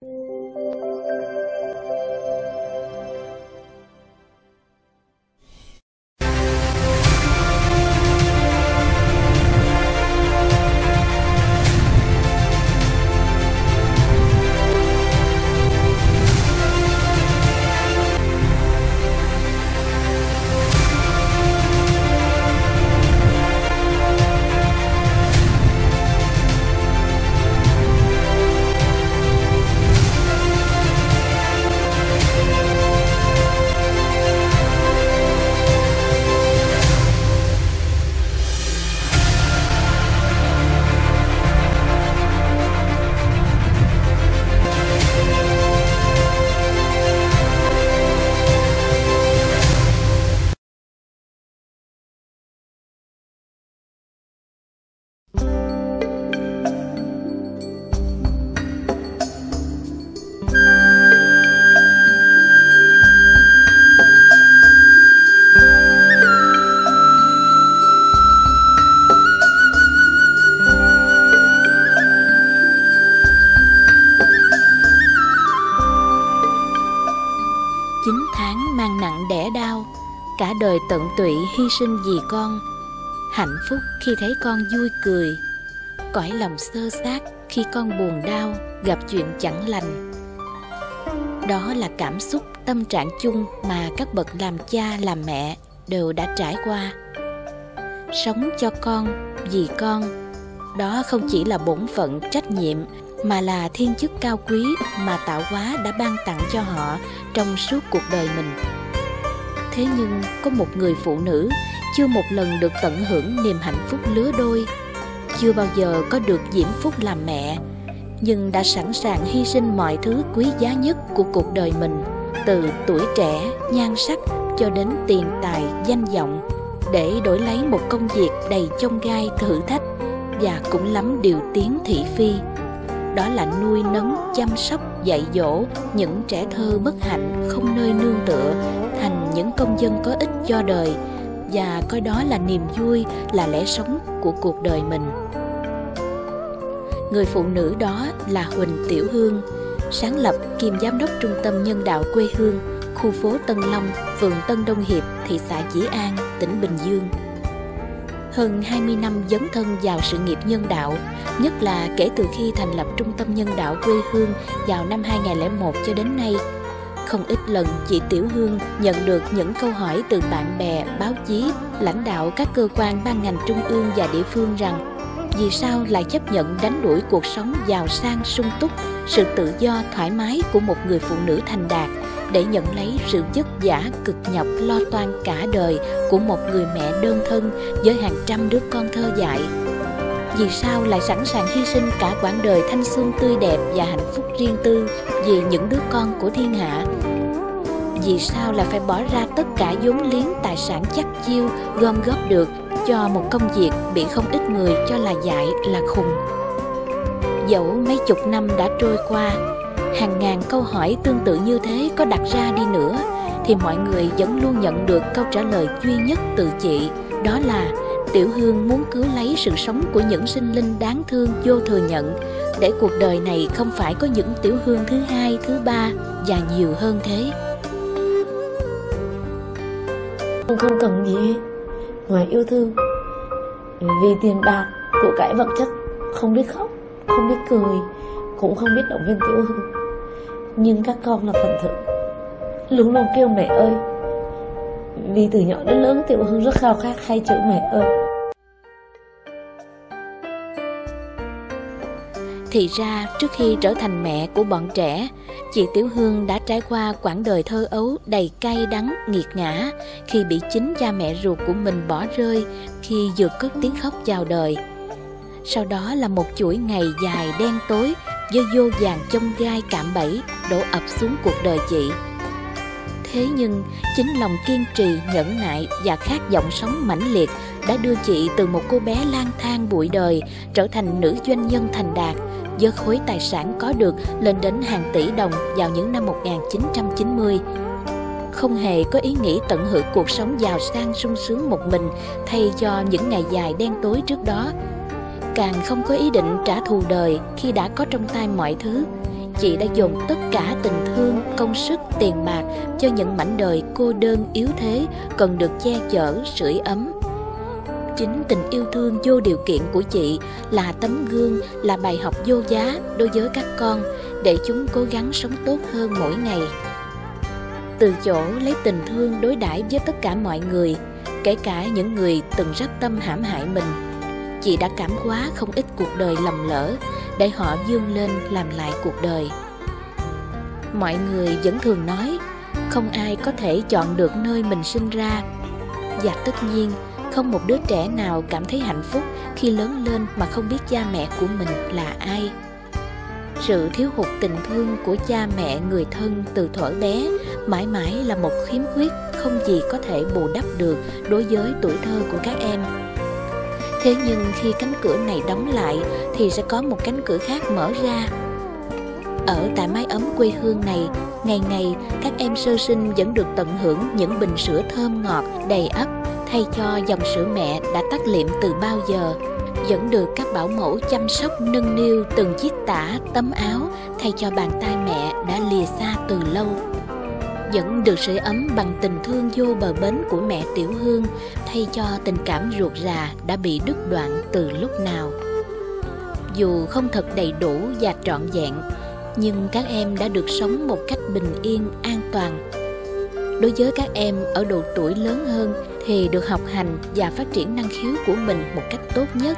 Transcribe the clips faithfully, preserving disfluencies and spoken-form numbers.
Chín tháng mang nặng đẻ đau, cả đời tận tụy hy sinh vì con. Hạnh phúc khi thấy con vui cười, cõi lòng xơ xác khi con buồn đau gặp chuyện chẳng lành. Đó là cảm xúc tâm trạng chung mà các bậc làm cha làm mẹ đều đã trải qua. Sống cho con, vì con, đó không chỉ là bổn phận trách nhiệm, mà là thiên chức cao quý mà tạo hóa đã ban tặng cho họ trong suốt cuộc đời mình. Thế nhưng có một người phụ nữ chưa một lần được tận hưởng niềm hạnh phúc lứa đôi, chưa bao giờ có được diễm phúc làm mẹ, nhưng đã sẵn sàng hy sinh mọi thứ quý giá nhất của cuộc đời mình, từ tuổi trẻ, nhan sắc cho đến tiền tài, danh vọng, để đổi lấy một công việc đầy chông gai thử thách và cũng lắm điều tiếng thị phi. Đó là nuôi nấng, chăm sóc, dạy dỗ những trẻ thơ bất hạnh không nơi nương tựa thành những công dân có ích cho đời, và coi đó là niềm vui, là lẽ sống của cuộc đời mình. Người phụ nữ đó là Huỳnh Tiểu Hương, sáng lập kiêm giám đốc Trung tâm Nhân đạo quê hương, khu phố Tân Long, phường Tân Đông Hiệp, thị xã Dĩ An, tỉnh Bình Dương. Hơn hai mươi năm dấn thân vào sự nghiệp nhân đạo, nhất là kể từ khi thành lập Trung tâm Nhân đạo quê hương vào năm hai nghìn không trăm lẻ một cho đến nay. Không ít lần chị Tiểu Hương nhận được những câu hỏi từ bạn bè, báo chí, lãnh đạo các cơ quan ban ngành trung ương và địa phương rằng vì sao lại chấp nhận đánh đuổi cuộc sống giàu sang sung túc, sự tự do thoải mái của một người phụ nữ thành đạt để nhận lấy sự vất vả cực nhọc lo toan cả đời của một người mẹ đơn thân với hàng trăm đứa con thơ dại. Vì sao lại sẵn sàng hy sinh cả quãng đời thanh xuân tươi đẹp và hạnh phúc riêng tư vì những đứa con của thiên hạ? Vì sao lại phải bỏ ra tất cả vốn liếng tài sản chắc chiêu gom góp được cho một công việc bị không ít người cho là dại, là khùng? Dẫu mấy chục năm đã trôi qua, hàng ngàn câu hỏi tương tự như thế có đặt ra đi nữa, thì mọi người vẫn luôn nhận được câu trả lời duy nhất từ chị, đó là Tiểu Hương muốn cứu lấy sự sống của những sinh linh đáng thương vô thừa nhận, để cuộc đời này không phải có những Tiểu Hương thứ hai, thứ ba và nhiều hơn thế. Không cần gì hết ngoài yêu thương. Vì tiền bạc, của cải vật chất, không biết khóc, không biết cười, cũng không biết động viên Tiểu Hương. Nhưng các con là phần thưởng, luôn luôn kêu mẹ ơi. Vì từ nhỏ đến lớn Tiểu Hương rất khao khát hai chữ mẹ ơi. Thì ra trước khi trở thành mẹ của bọn trẻ, chị Tiểu Hương đã trải qua quãng đời thơ ấu đầy cay đắng, nghiệt ngã khi bị chính cha mẹ ruột của mình bỏ rơi khi vừa cất tiếng khóc chào đời. Sau đó là một chuỗi ngày dài đen tối với vô vàn chông gai cạm bẫy đổ ập xuống cuộc đời chị. Thế nhưng chính lòng kiên trì, nhẫn nại và khát vọng sống mãnh liệt đã đưa chị từ một cô bé lang thang bụi đời trở thành nữ doanh nhân thành đạt, với khối tài sản có được lên đến hàng tỷ đồng vào những năm một nghìn chín trăm chín mươi. Không hề có ý nghĩ tận hưởng cuộc sống giàu sang sung sướng một mình thay cho những ngày dài đen tối trước đó. Càng không có ý định trả thù đời khi đã có trong tay mọi thứ. chị đã dồn tất cả tình thương, công sức, tiền bạc cho những mảnh đời cô đơn yếu thế cần được che chở, sưởi ấm. Chính tình yêu thương vô điều kiện của chị là tấm gương, là bài học vô giá đối với các con để chúng cố gắng sống tốt hơn mỗi ngày. Từ chỗ lấy tình thương đối đãi với tất cả mọi người, kể cả những người từng rất tâm hãm hại mình, chị đã cảm hóa không ít cuộc đời lầm lỡ để họ vươn lên làm lại cuộc đời. Mọi người vẫn thường nói không ai có thể chọn được nơi mình sinh ra, và tất nhiên không một đứa trẻ nào cảm thấy hạnh phúc khi lớn lên mà không biết cha mẹ của mình là ai. Sự thiếu hụt tình thương của cha mẹ người thân từ thuở bé mãi mãi là một khiếm khuyết không gì có thể bù đắp được đối với tuổi thơ của các em. Thế nhưng khi cánh cửa này đóng lại thì sẽ có một cánh cửa khác mở ra. Ở tại mái ấm quê hương này, ngày ngày các em sơ sinh vẫn được tận hưởng những bình sữa thơm ngọt, đầy ắp thay cho dòng sữa mẹ đã tắt liệm từ bao giờ, vẫn được các bảo mẫu chăm sóc nâng niu từng chiếc tã, tấm áo thay cho bàn tay mẹ đã lìa xa từ lâu, vẫn được sưởi ấm bằng tình thương vô bờ bến của mẹ Tiểu Hương thay cho tình cảm ruột rà đã bị đứt đoạn từ lúc nào. Dù không thật đầy đủ và trọn vẹn, nhưng các em đã được sống một cách bình yên, an toàn. Đối với các em ở độ tuổi lớn hơn thì được học hành và phát triển năng khiếu của mình một cách tốt nhất.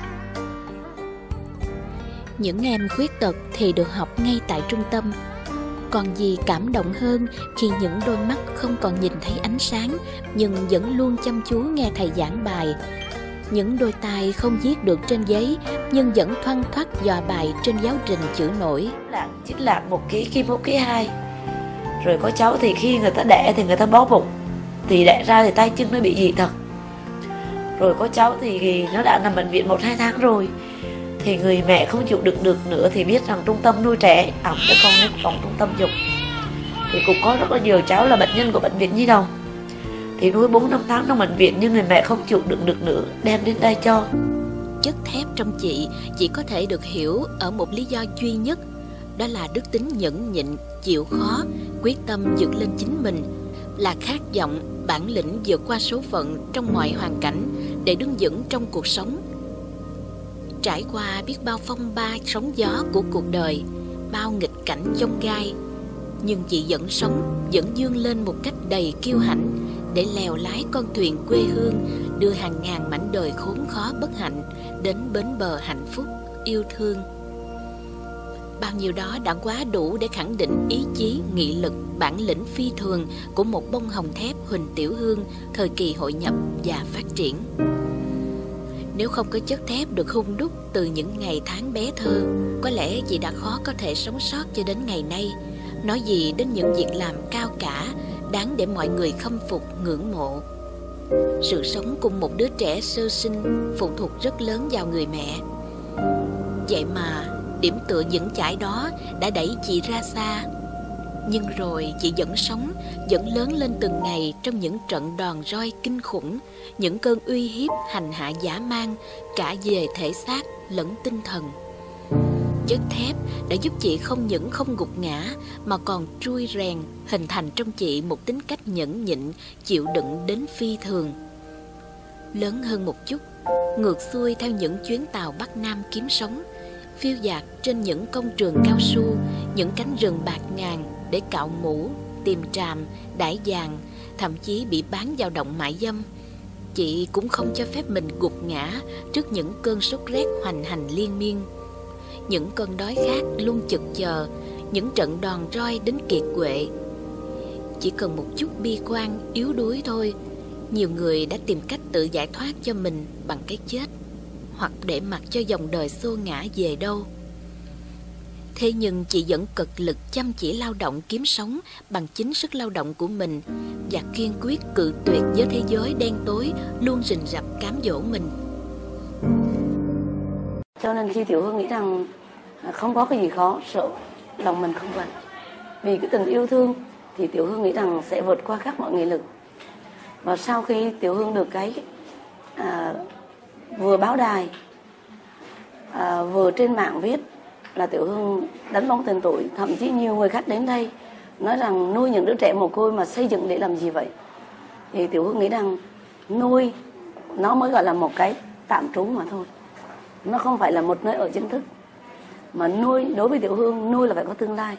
Những em khuyết tật thì được học ngay tại trung tâm. Còn gì cảm động hơn khi những đôi mắt không còn nhìn thấy ánh sáng nhưng vẫn luôn chăm chú nghe thầy giảng bài, những đôi tay không viết được trên giấy nhưng vẫn thoăn thoắt dò bài trên giáo trình chữ nổi. Là chính là một ký kim một ký hai. Rồi có cháu thì khi người ta đẻ thì người ta bó bụng, thì đẻ ra thì tay chân nó bị dị tật. Rồi có cháu thì nó đã nằm bệnh viện một hai tháng rồi, thì người mẹ không chịu đựng được nữa thì biết rằng trung tâm nuôi trẻ ẩm cho con đến phòng trung tâm dục. Thì cũng có rất là nhiều cháu là bệnh nhân của bệnh viện Nhi Đồng, thì nuôi bốn năm tháng trong bệnh viện nhưng người mẹ không chịu đựng được nữa, đem đến đây cho. Chất thép trong chị chỉ có thể được hiểu ở một lý do duy nhất, đó là đức tính nhẫn nhịn, chịu khó, quyết tâm vượt lên chính mình, là khát vọng, bản lĩnh vượt qua số phận trong mọi hoàn cảnh để đứng vững trong cuộc sống. Trải qua biết bao phong ba sóng gió của cuộc đời, bao nghịch cảnh chông gai, nhưng chị vẫn sống, vẫn vươn lên một cách đầy kiêu hãnh để lèo lái con thuyền quê hương, đưa hàng ngàn mảnh đời khốn khó bất hạnh đến bến bờ hạnh phúc, yêu thương. Bao nhiêu đó đã quá đủ để khẳng định ý chí, nghị lực, bản lĩnh phi thường của một bông hồng thép Huỳnh Tiểu Hương thời kỳ hội nhập và phát triển. Nếu không có chất thép được hun đúc từ những ngày tháng bé thơ, có lẽ chị đã khó có thể sống sót cho đến ngày nay, nói gì đến những việc làm cao cả, đáng để mọi người khâm phục, ngưỡng mộ. Sự sống cùng một đứa trẻ sơ sinh phụ thuộc rất lớn vào người mẹ. Vậy mà điểm tựa vững chãi đó đã đẩy chị ra xa. Nhưng rồi chị vẫn sống, vẫn lớn lên từng ngày trong những trận đòn roi kinh khủng, những cơn uy hiếp hành hạ dã man cả về thể xác lẫn tinh thần. Chất thép đã giúp chị không những không gục ngã mà còn trui rèn, hình thành trong chị một tính cách nhẫn nhịn, chịu đựng đến phi thường. Lớn hơn một chút, ngược xuôi theo những chuyến tàu Bắc Nam kiếm sống, phiêu dạt trên những công trường cao su, những cánh rừng bạt ngàn để cạo mũ, tìm tràm, đãi vàng, thậm chí bị bán vào động mại dâm. Chị cũng không cho phép mình gục ngã trước những cơn sốt rét hoành hành liên miên. Những cơn đói khát luôn chực chờ, những trận đòn roi đến kiệt quệ. Chỉ cần một chút bi quan, yếu đuối thôi, nhiều người đã tìm cách tự giải thoát cho mình bằng cái chết, hoặc để mặc cho dòng đời xô ngã về đâu. Thế nhưng chị vẫn cực lực chăm chỉ lao động kiếm sống bằng chính sức lao động của mình, và kiên quyết cự tuyệt với thế giới đen tối luôn rình rập cám dỗ mình. Cho nên khi Tiểu Hương nghĩ rằng không có cái gì khó, sợ lòng mình không vậy. Vì cái tình yêu thương thì Tiểu Hương nghĩ rằng sẽ vượt qua các mọi nghị lực. Và sau khi Tiểu Hương được cái à, vừa báo đài, à, vừa trên mạng viết, là Tiểu Hương đánh bóng tên tuổi. Thậm chí nhiều người khách đến đây nói rằng nuôi những đứa trẻ mồ côi mà xây dựng để làm gì vậy? Thì Tiểu Hương nghĩ rằng nuôi nó mới gọi là một cái tạm trú mà thôi. Nó không phải là một nơi ở chính thức. Mà nuôi, đối với Tiểu Hương, nuôi là phải có tương lai.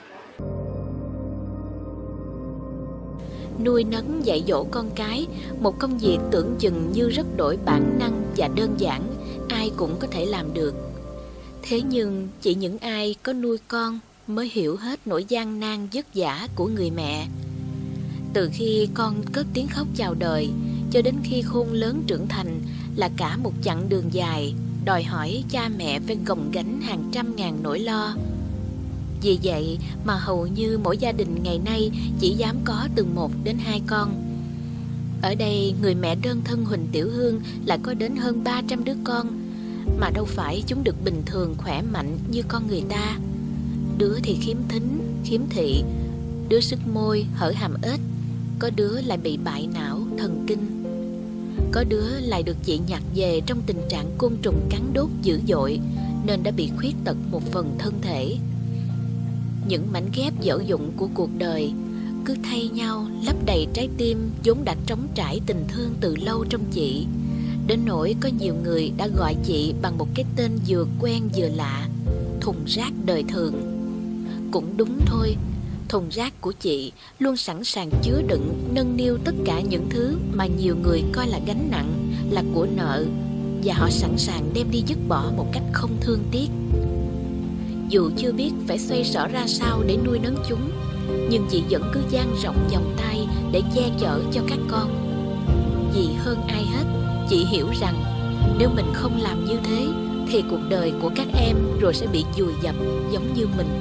Nuôi nấng dạy dỗ con cái, một công việc tưởng chừng như rất đổi bản năng và đơn giản, ai cũng có thể làm được. Thế nhưng chỉ những ai có nuôi con mới hiểu hết nỗi gian nan vất vả của người mẹ. Từ khi con cất tiếng khóc chào đời cho đến khi khôn lớn trưởng thành là cả một chặng đường dài, đòi hỏi cha mẹ phải gồng gánh hàng trăm ngàn nỗi lo. Vì vậy mà hầu như mỗi gia đình ngày nay chỉ dám có từ một đến hai con. Ở đây người mẹ đơn thân Huỳnh Tiểu Hương lại có đến hơn ba trăm đứa con, mà đâu phải chúng được bình thường khỏe mạnh như con người ta. Đứa thì khiếm thính, khiếm thị, đứa sức môi, hở hàm ếch, có đứa lại bị bại não, thần kinh. Có đứa lại được chị nhặt về trong tình trạng côn trùng cắn đốt dữ dội nên đã bị khuyết tật một phần thân thể. Những mảnh ghép dở dụng của cuộc đời cứ thay nhau lấp đầy trái tim vốn đã trống trải tình thương từ lâu trong chị, đến nỗi có nhiều người đã gọi chị bằng một cái tên vừa quen vừa lạ: thùng rác đời thường. Cũng đúng thôi, thùng rác của chị luôn sẵn sàng chứa đựng, nâng niu tất cả những thứ mà nhiều người coi là gánh nặng, là của nợ, và họ sẵn sàng đem đi dứt bỏ một cách không thương tiếc. Dù chưa biết phải xoay sở ra sao để nuôi nấng chúng, nhưng chị vẫn cứ dang rộng vòng tay để che chở cho các con. Vì hơn ai hết, chị hiểu rằng nếu mình không làm như thế thì cuộc đời của các em rồi sẽ bị vùi dập giống như mình.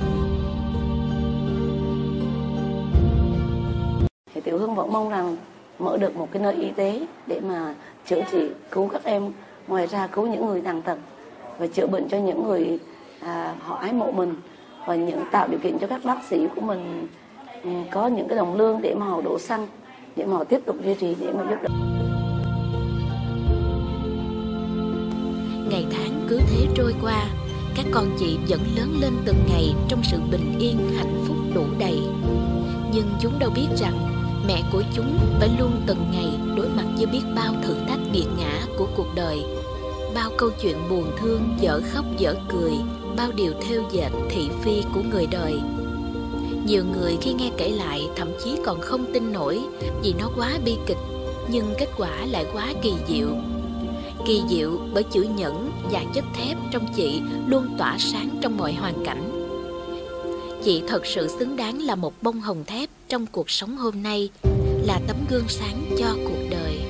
Thì Tiểu Hương vẫn mong rằng mở được một cái nơi y tế để mà chữa trị, cứu các em, ngoài ra cứu những người tàn tật và chữa bệnh cho những người à, họ ái mộ mình, và những tạo điều kiện cho các bác sĩ của mình um, có những cái đồng lương để mà họ đổ xăng, để mà họ tiếp tục duy trì, để mà giúp đỡ. Ngày tháng cứ thế trôi qua, các con chị vẫn lớn lên từng ngày trong sự bình yên, hạnh phúc đủ đầy. Nhưng chúng đâu biết rằng mẹ của chúng phải luôn từng ngày đối mặt với biết bao thử thách nghiệt ngã của cuộc đời, bao câu chuyện buồn thương, dở khóc dở cười, bao điều thêu dệt thị phi của người đời. Nhiều người khi nghe kể lại thậm chí còn không tin nổi vì nó quá bi kịch, nhưng kết quả lại quá kỳ diệu. Kỳ diệu bởi chữ nhẫn và chất thép trong chị luôn tỏa sáng trong mọi hoàn cảnh. Chị thật sự xứng đáng là một bông hồng thép trong cuộc sống hôm nay, là tấm gương sáng cho cuộc đời.